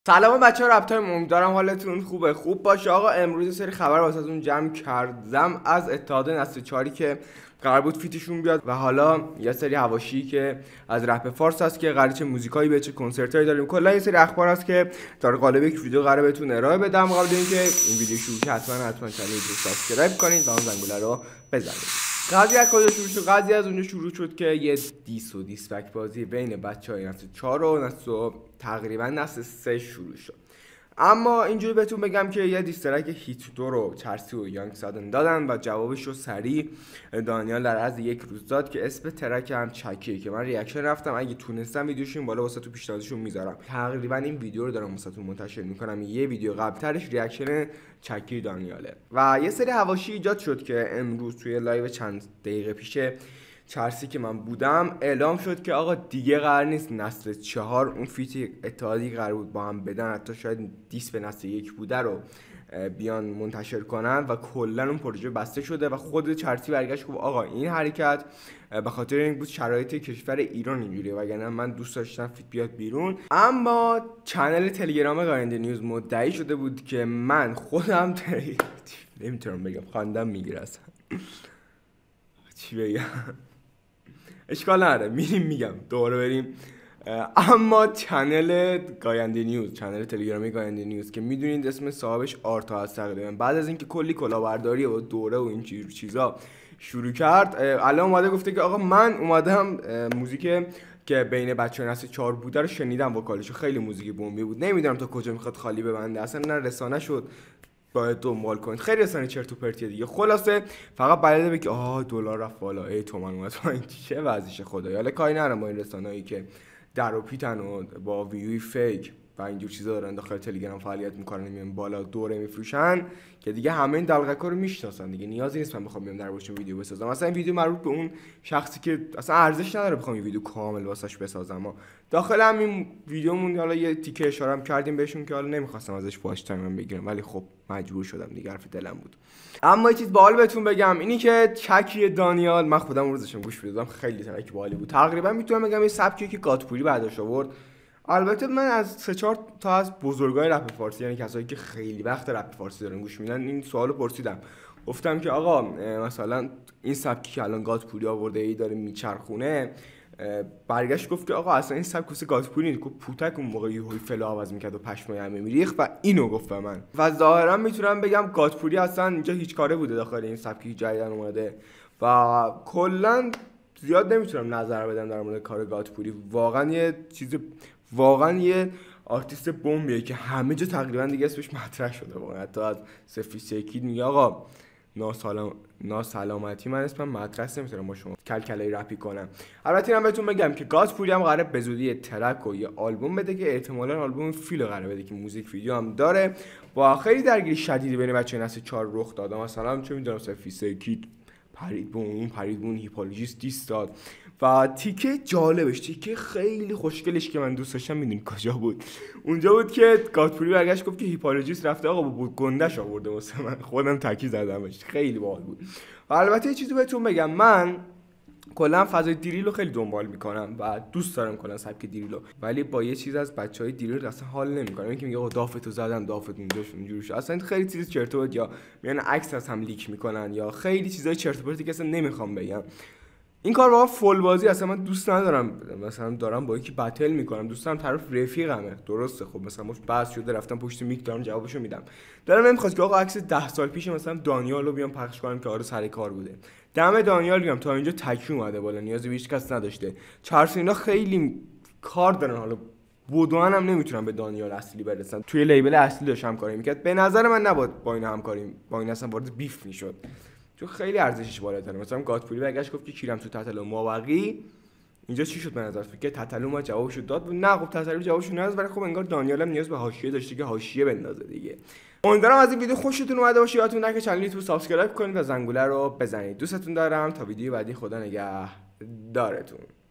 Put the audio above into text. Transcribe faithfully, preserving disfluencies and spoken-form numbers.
سلام بچه ها، رپتایم. امیدوارم حالتون خوبه خوب باشه. آقا امروز یه سری خبر واسهتون جمع کردم از اتحاد نسل چهاری که قرار بود فیتشون بیاد و حالا یه سری حواشی که از رپ فارس هست که قراره چه موزیکایی به چه کنسرتایی داریم. کلا یه سری اخبار هست که در قالب یک ویدیو قراره بهتون ارائه بدم. قبل اینکه این ویدیو شروع شه حتما حتما کانال رو سابسکرایب کنید و اون زنگوله رو بزنید. قضیه از کجا شروع شد؟ قضیه از اونجا شروع شد که یه دیس و دیسپک بازی بین بچهای نسل چهار و نسل تقریبا نسل سه شروع شد. اما اینجوری بهتون بگم که یه دیسترک هیت دو رو چرسی و یانگ سادن دادن و جوابش رو سریع دانیال در از یک روز داد که اسم ترک هم چکیه که من ریاکشن رفتم. اگه تونستم ویدیوش این بالا واسه تو پیشنهادشون میذارم. تقریبا این ویدیو رو دارم واسهتون منتشر میکنم. یه ویدیو قبلترش ریاکشن چکی دانیاله و یه سری حواشی ایجاد شد که امروز توی لایو چند دقیقه پیشه چرسی که من بودم اعلام شد که آقا دیگه قرار نیست نسل چهار اون فیت اتحادی قرار بود با هم بدن، حتی شاید دیس به نسل یک بوده رو بیان منتشر کنن و کلا اون پروژه بسته شده و خود چرسی برگشت گفت آقا این حرکت به خاطر این بود شرایط کشور ایران اینجوریه وگرنه من دوست داشتم فیت بیاد بیرون. اما چنل تلگرام گاینده نیوز مدعی شده بود که من خودم تری... نمیتونم بگم خواندم میگیره اصلا چی بگم، اشکال نداره میریم میگم دوباره بریم. اما چنل گاینده نیوز، چنل تلگرامی گاینده نیوز که میدونید اسم صاحبش آرتا هست، تقریبا بعد از اینکه کلی کلاهبرداری و دوره و این چیزا شروع کرد الان اومده گفته که آقا من اومدم موزیک که بین بچه‌ها نسل چهار بوده رو شنیدم، وکالش خیلی موزیک بومی بود، نمیدونم تا کجا میخواد خالی ببنده، اصلا نه رسانه شد باید دنبال کنید، خیلی رسانه چرت و پرتیه دیگه. خلاصه فقط بلده به که آها دلار رفت بالا، ای تومن اومد پایین، چه وضعشه خدایا. حالا کاری ندارم با این رسانه‌ای که در و پیتن و با ویوی فیک و اینجور چیزا دارن داخل تلگرام فعالیت میکنن، میان بالا دوره میفروشن که دیگه همه این دلغکا رو میشناسن دیگه، نیازی نیست من بخوام بیام دربارش ویدیو بسازم. مثلا این ویدیو مربوط به اون شخصی که اصلا ارزش نداره بخوام این ویدیو کامل واسش بسازم. ما داخل همین ویدیومون حالا یه تیکه اشاره هم کردیم بهشون که حالا نمیخواستم ازش واچ تایم بگیرم ولی خب مجبور شدم دیگه، حرف دلم بود. اما یه چیز باحال بهتون بگم، اینی که چکی دانیال من خودم اون روزشم گوش میدادم، خیلی ترک باحالی بود. تقریبا میتونم بگم یه سبکی که گاتپوری بعدش آورد. البته من از سه چهار تا از بزرگای رپ فارسی، یعنی کسایی که خیلی وقت رپ فارسی دارن گوش میدن، این سوالو پرسیدم، گفتم که آقا مثلا این سبکی که الان گاتپوری آورده ای داره میچرخونه، برگشت گفت که آقا اصلا این سبک واسه گاتپوری نیست، پوتک اون موقع یهوی فلو عوض میکرد و پشمای همه میریخت و اینو گفت به من. و ظاهرا میتونم بگم گاتپوری اصلا اینجا هیچ کاره بوده داخل این سبکی جدیدن اومده و کلا زیاد نمیتونم نظر بدم در مورد کار گاتپوری. واقعا یه چیز، واقعا یه آرتیست بمبیه که همه جا تقریبا دیگه اسمش مطرح شده. واقعا حتی از سفی سکید میگه آقا ناسلام ناسلامتی من اسمم مطرح نمیتونم با شما کلکلای رپی کنم. البته اینم بهتون بگم که گاتپوری هم قراره به زودی ترک و یه آلبوم بده که احتمالاً آلبوم فیلو قراره بده که موزیک ویدیو هم داره. با خیلی درگیری شدیدی بین بچه‌های نسل چهار رخ داد. مثلا چه میدونم سفی سکید پرید بون اون پرید بون هیپولوژیست دیس داد و تیکه جالبش، تیکه خیلی خوشگلش که من دوست داشتم میدونی کجا بود؟ اونجا بود که گاتپوری برگشت گفت که هیپولوژیست رفته آقا با گندش آورده واسه من، خودم تکی زدمش، خیلی باحال بود. و البته یه چیزی بهتون بگم، من کلا فضای دریلو خیلی دنبال میکنم و دوست دارم کلا سبک دریلو، ولی با یه چیز از بچهای دریل اصلا حال نمیکنم، اینکه میگه آقا دافتو زدم دافت اونجاش اونجوری شد، اصلا خیلی چیز چرت و پرت، یا میان عکس از هم لیک میکنن یا خیلی چیزای چرت و پرتی که اصلا نمیخوام بگم. این کار واقعا فول بازی اصلا من دوست ندارم. مثلا دارم با یکی بتل میکنم، دوست دارم طرف رفیقمه، درسته، خب مثلا مش بحث شده رفتم پشت میک دارم جوابشو میدم، دارم نمیخواد که آقا عکس ده سال پیش مثلا دانیال رو بیام پخش کنم که آره سر کار بوده. دم دانیال میگم تا اینجا تکی اومده بالا، نیازی به هیچ کس نداشته. چارس اینا خیلی کار دارن، حالا بودوان هم نمیتونم به دانیال اصلی برسن، توی لیبل اصلی داشت همکاری میکرد، به نظر من نباید با این همکاری با این اصلا وارد بیف میشد چون خیلی ارزشش بالاتره. مثلا گاتپوری برگشت گفت که کیرم تو تتلو مابقی، اینجا چی شد به نظر فکر تتلو ما جوابشو داد؟ نه خب تتلو جوابشو نداد، ولی خب انگار دانیال هم نیاز به حاشیه داشته که حاشیه بندازه دیگه. امیدوارم از این ویدیو خوشتون اومده باشه. یادتون نره که کانال یوتیوب سابسکرایب کنید و زنگوله رو بزنید. دوستتون دارم، تا ویدیو بعدی خدا نگهدارتون.